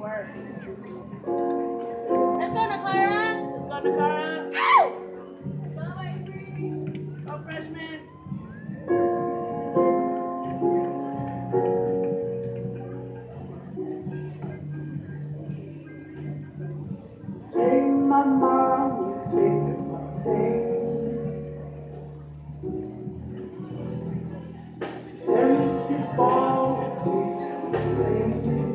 Let's go, Nakara. Let's go, Nakara. Ow! Let's go, Avery. Go, freshman. Take my money, take my pain. Empty ball takes the rain.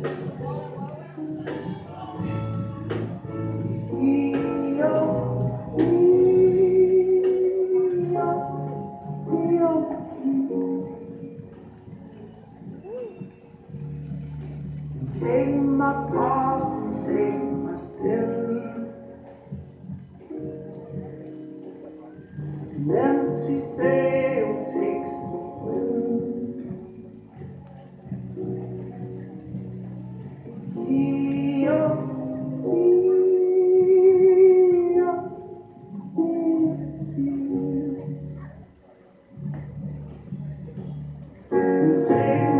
Take my past and take my sin. An empty sail takes the wind. Take